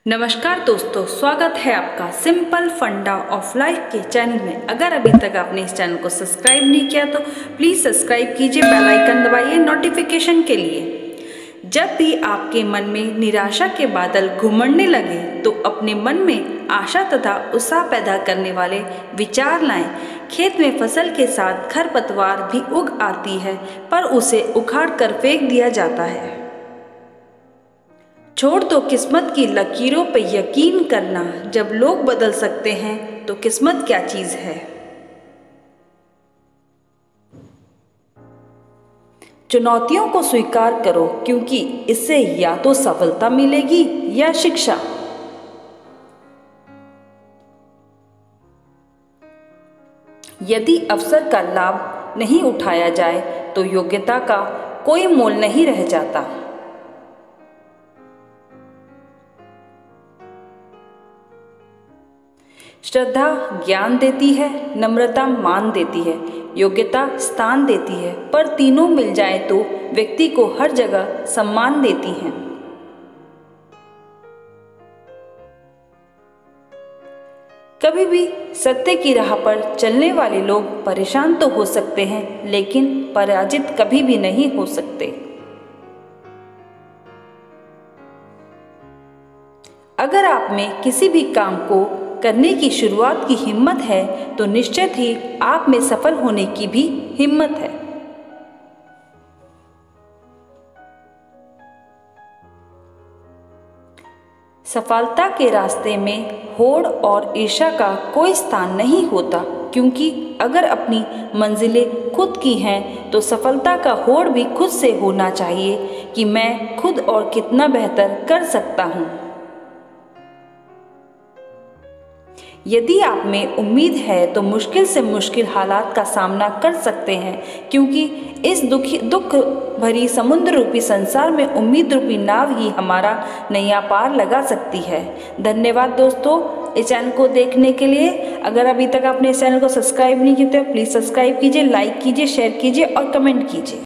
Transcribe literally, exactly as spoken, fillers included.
नमस्कार दोस्तों, स्वागत है आपका सिंपल फंडा ऑफ लाइफ के चैनल में। अगर अभी तक आपने इस चैनल को सब्सक्राइब नहीं किया तो प्लीज़ सब्सक्राइब कीजिए, बेल आइकन दबाइए नोटिफिकेशन के लिए। जब भी आपके मन में निराशा के बादल घुमड़ने लगे तो अपने मन में आशा तथा उत्साह पैदा करने वाले विचार लाएं। खेत में फसल के साथ खरपतवार भी उग आती है, पर उसे उखाड़ कर फेंक दिया जाता है। छोड़ दो किस्मत की लकीरों पे यकीन करना, जब लोग बदल सकते हैं तो किस्मत क्या चीज है। चुनौतियों को स्वीकार करो, क्योंकि इससे या तो सफलता मिलेगी या शिक्षा। यदि अवसर का लाभ नहीं उठाया जाए तो योग्यता का कोई मोल नहीं रह जाता। श्रद्धा ज्ञान देती है, नम्रता मान देती है, योग्यता स्थान देती है, पर तीनों मिल जाए तो व्यक्ति को हर जगह सम्मान देती हैं। कभी भी सत्य की राह पर चलने वाले लोग परेशान तो हो सकते हैं, लेकिन पराजित कभी भी नहीं हो सकते। अगर आप में किसी भी काम को करने की शुरुआत की हिम्मत है तो निश्चित ही आप में सफल होने की भी हिम्मत है। सफलता के रास्ते में होड़ और ईर्ष्या का कोई स्थान नहीं होता, क्योंकि अगर अपनी मंजिलें खुद की हैं तो सफलता का होड़ भी खुद से होना चाहिए कि मैं खुद और कितना बेहतर कर सकता हूँ। यदि आप में उम्मीद है तो मुश्किल से मुश्किल हालात का सामना कर सकते हैं, क्योंकि इस दुखी दुख भरी समुद्र रूपी संसार में उम्मीद रूपी नाव ही हमारा नैया पार लगा सकती है। धन्यवाद दोस्तों इस चैनल को देखने के लिए। अगर अभी तक आपने इस चैनल को सब्सक्राइब नहीं किया तो प्लीज़ सब्सक्राइब कीजिए, लाइक कीजिए, शेयर कीजिए और कमेंट कीजिए।